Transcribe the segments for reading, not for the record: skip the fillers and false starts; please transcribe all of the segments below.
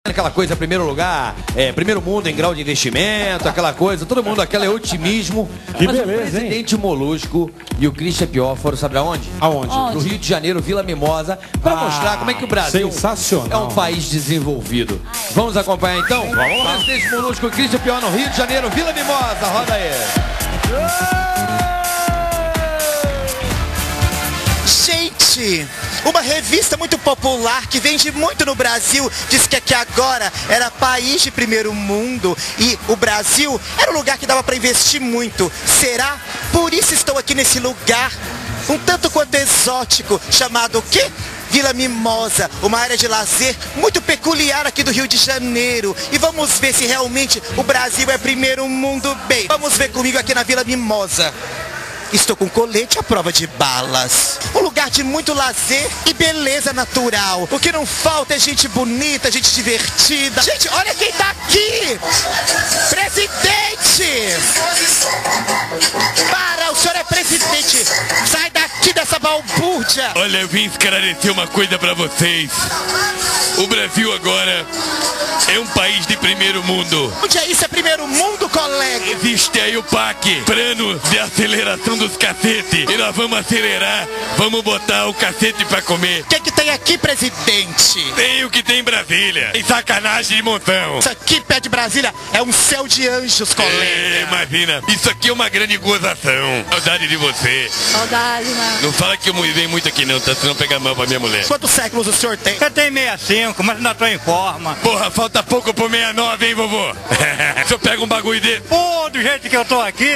Aquela coisa, primeiro lugar, primeiro mundo em grau de investimento, aquela coisa, todo mundo, aquele otimismo. Que mas beleza, o presidente Molusco e o Christian Pior foram, sabe aonde? Aonde? No Rio de Janeiro, Vila Mimosa, para mostrar como é que o Brasil sensacional. é um país desenvolvido. Vamos acompanhar então? Vamos lá. Presidente Molusco e Christian Pior no Rio de Janeiro, Vila Mimosa, roda aí. Gente, uma revista muito popular que vende muito no Brasil diz que aqui agora era país de primeiro mundo e o Brasil era um lugar que dava para investir muito. Será? Por isso estou aqui nesse lugar um tanto quanto exótico, chamado o quê? Vila Mimosa, uma área de lazer muito peculiar aqui do Rio de Janeiro. E vamos ver se realmente o Brasil é primeiro mundo bem. Vamos ver comigo aqui na Vila Mimosa. Estou com colete à prova de balas. Um lugar de muito lazer e beleza natural. O que não falta é gente bonita, gente divertida. Gente, olha quem tá aqui! Presidente! Para, o senhor é presidente! Sai daqui dessa balbúrdia! Olha, eu vim esclarecer uma coisa pra vocês. O Brasil agora é um país de primeiro mundo. Onde é isso? É primeiro mundo, colega? Existe aí o PAC, Plano de Aceleração dos Cacetes. E nós vamos acelerar, vamos botar o cacete pra comer. O que tem aqui, presidente? Tem o que tem em Brasília. Tem sacanagem de montão. Isso aqui, pé de Brasília, é um céu de anjos, colega. Imagina, isso aqui é uma grande gozação. Saudade de você. Saudade, né? Não fala que eu mudei muito aqui não, tá? Senão pegar mal pra minha mulher. Quantos séculos o senhor tem? Eu tenho 65, mas ainda tô em forma. Porra, falta pouco pro 69, hein, vovô? O senhor pega um bagulho desse? Pô, do jeito que eu tô aqui,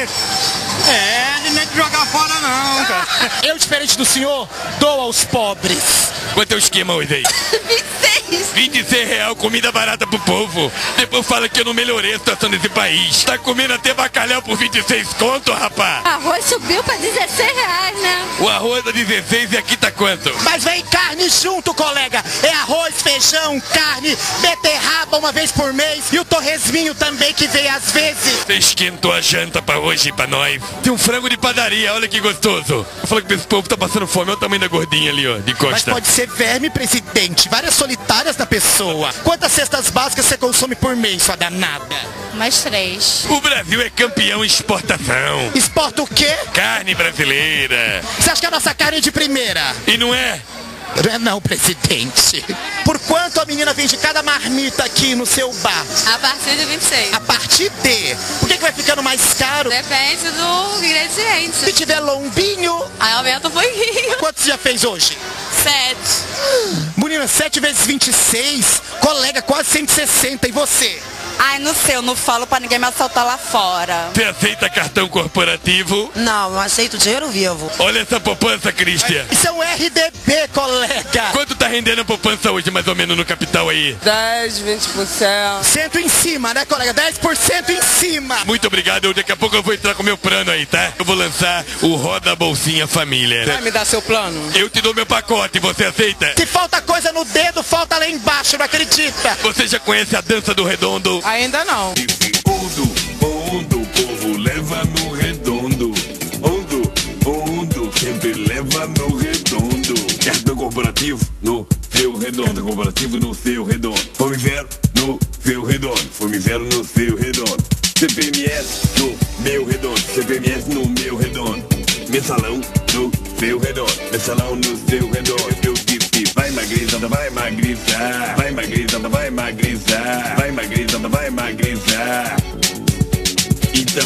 não é de jogar fora não, cara. Eu, diferente do senhor, dou aos pobres. Quanto é o esquema hoje aí? 26. 26 real, comida barata pro povo. Depois fala que eu não melhorei a situação desse país. Tá comendo até bacalhau por 26 conto, rapaz? Arroz subiu pra 16 reais, né? O arroz tá 16 e aqui tá quanto? Mas vem carne junto, colega. É arroz, feijão, carne, beterraba uma vez por mês. E o torresminho também que vem às vezes. Você esquentou a janta pra hoje e pra nós. Tem um frango de padaria, olha que gostoso. Eu falo que esse povo tá passando fome, olha o tamanho da gordinha ali, ó, de costa. Mas pode ser verme, presidente. Várias solitárias da pessoa. Quantas cestas básicas você consome por mês, sua danada? Mais 3. O Brasil é campeão em exportação. Exporta o quê? Carne brasileira. Você acha que a nossa carne é de primeira? E não é? Não é não, presidente. Por quanto a menina vende cada marmita aqui no seu bar? A partir de 26. A partir de? Por que vai ficando mais caro? Depende do ingrediente. Se tiver lombinho... Aí aumenta um pouquinho. Quantos já fez hoje? 7. Menina, 7 vezes 26, colega, quase 160. E você? Ai, não sei, eu não falo pra ninguém me assaltar lá fora. Você aceita cartão corporativo? Não, não aceito dinheiro vivo. Olha essa poupança, Cristian. Isso é um RDB, colega. Quanto tá rendendo a poupança hoje, mais ou menos, no capital aí? 10, 20%. Cento em cima, né, colega? 10% em cima. Muito obrigado, daqui a pouco eu vou entrar com meu plano aí, tá? Eu vou lançar o Roda Bolsinha Família. Vai me dar seu plano? Eu te dou meu pacote, você aceita? Se falta coisa no dedo, falta lá embaixo, não acredita? Você já conhece a dança do redondo? Ainda não. Ondo, o povo leva no redondo. Ondo, sempre leva no redondo. Cartão corporativo no seu redondo. Cartão corporativo no seu redondo. Fome zero no seu redondo. Fome zero no seu redondo. CPMS no meu redondo. CPMS no meu redondo. Mensalão no seu redondo. Mensalão no seu redondo. Eu disse, vai magrizada, vai magrizar. Vai magrizada, vai magrizar. Vai magrizada, vai magrizar. Então,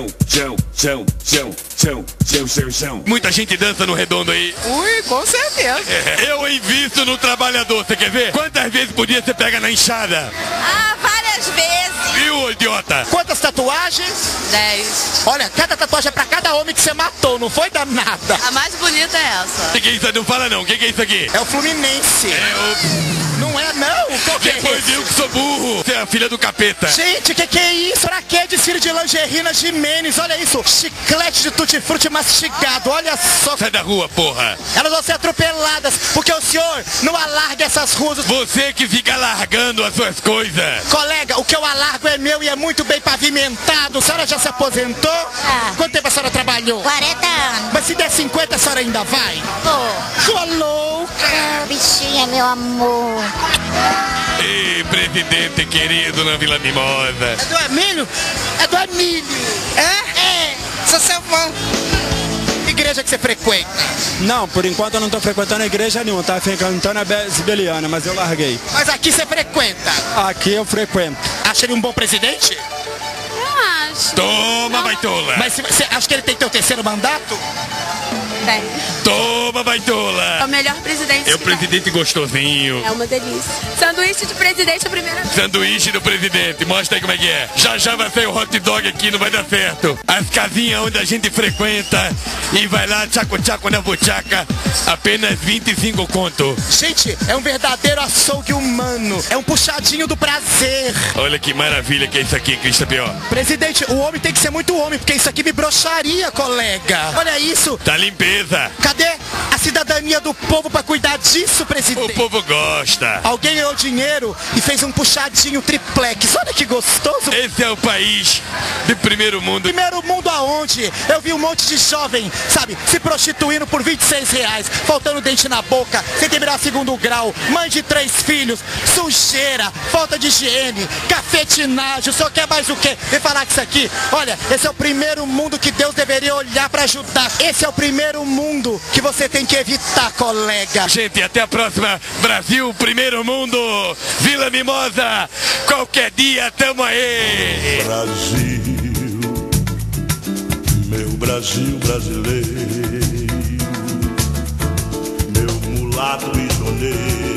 chão. Muita gente dança no redondo aí. Ui, com certeza. Eu invisto no trabalhador, você quer ver? Quantas vezes por dia você pega na enxada? Ah, várias vezes. Viu, idiota? Quantas tatuagens? 10. Olha, cada tatuagem é pra cada homem que você matou, não foi danada? A mais bonita é essa. O que é isso? Não fala não, o que é isso aqui? É o Fluminense. Não é não? Qual que é Depois esse? eu que sou burro. Você é a filha do capeta. Gente, que é isso? Pra que desfile de lingerie na Jimenez? Olha isso, chiclete de tutti-frutti mastigado, olha só. Sai da rua, porra. Elas vão ser atropeladas, porque o senhor não alarga essas ruas. Você que fica largando as suas coisas. Colega, o que eu alargo é meu e é muito bem pavimentado. A senhora já se aposentou? Ah. Quanto tempo a senhora trabalhou? 40 anos. Mas se der 50, a senhora ainda vai? Pô. Sua louca. Bichinha, meu amor. Ei, presidente querido na Vila Mimosa. É do Emílio? É do Emílio. É? Sou seu fã. Igreja que você frequenta? Não, por enquanto eu não tô frequentando a igreja nenhuma, tá frequentando a Sibeliana, mas eu larguei. Mas aqui você frequenta? Aqui eu frequento. Acha ele um bom presidente? Eu acho. Toma, baitola. Mas você acha que ele tem que ter o terceiro mandato? Tem. Toma, É baitola. o melhor presidente. É o que tem. presidente gostosinho. É uma delícia. Sanduíche de presidente a primeira vez. Sanduíche do presidente, mostra aí como é que é. Já vai sair o hot dog aqui, não vai dar certo. As casinhas onde a gente frequenta e vai lá, tchaco-tchaco na buchaca, apenas 25 conto. Gente, é um verdadeiro açougue humano. É um puxadinho do prazer. Olha que maravilha que é isso aqui, Cristo Pior. Presidente, o homem tem que ser muito homem, porque isso aqui me broxaria, colega. Olha isso. Tá limpeza. Cadê a cidadania do povo pra cuidar disso, O presidente? povo gosta. Alguém ganhou dinheiro e fez um puxadinho triplex. Olha que gostoso. Esse é o país de primeiro mundo. Primeiro mundo aonde? Eu vi um monte de jovem, sabe, se prostituindo por R$26, faltando dente na boca, sem terminar segundo grau, mãe de 3 filhos, sujeira, falta de higiene, cafetinagem, o senhor quer mais o quê? Vem falar que isso aqui, olha, esse é o primeiro mundo que Deus deveria olhar pra ajudar. Esse é o primeiro mundo que você tem que evitar, colega. Gente, até a próxima. Brasil, primeiro mundo. Vila Mimosa. Qualquer dia, tamo aí. Brasil, meu Brasil brasileiro, meu mulato prisioneiro.